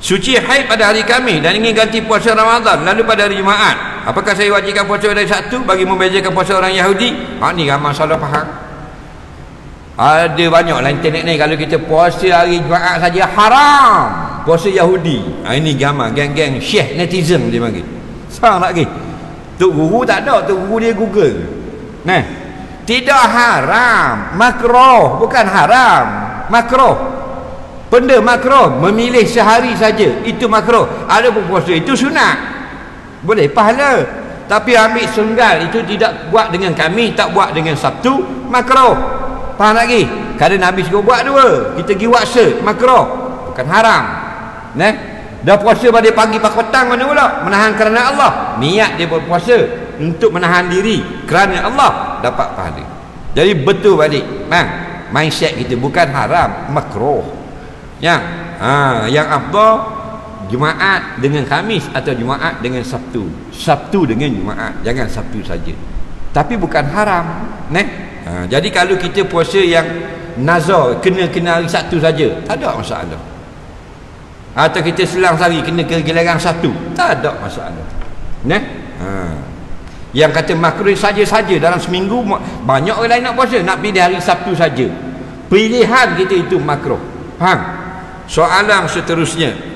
suci haid pada hari Khamis dan ingin ganti puasa Ramadan lalu pada hari Jumaat, apakah saya wajibkan puasa pada hari Sabtu bagi membezakan puasa orang Yahudi? Ni ramai salah faham. Ada banyaklah internet ni, kalau kita puasa hari Jumaat saja haram, puasa Yahudi. Ini gambar geng-geng syekh netizen dia panggil. Sang lagi. Tok guru tak ada, tok guru dia Google. Nah, tidak haram, makruh, bukan haram, makruh. Benda makruh, memilih sehari saja itu makruh. Ada pun puasa itu sunat, boleh pahala. Tapi ambil sunggal itu tidak buat dengan Khamis, tak buat dengan Sabtu, makruh. Faham lagi? Kerana Nabi suruh buat dua, kita pergi buat makruh, bukan haram. Nah, dah puasa pada pagi petang mana pula? Menahan kerana Allah. Niat dia berpuasa untuk menahan diri kerana Allah, dapat pahala. Jadi betul balik mindset kita, bukan haram, makruh. Yang afdal Jumaat dengan Khamis atau Jumaat dengan Sabtu, Sabtu dengan Jumaat, jangan Sabtu saja. Tapi bukan haram. Jadi kalau kita puasa yang nazar kena hari Sabtu saja, tak ada masalah. Atau kita selang sehari kena ke giliran Sabtu, tak ada masalah. Yang kata makruh saja-saja dalam seminggu, banyak orang lain nak puasa, nak pilih hari Sabtu saja. Pilihan kita itu makruh. Faham? Soalan seterusnya,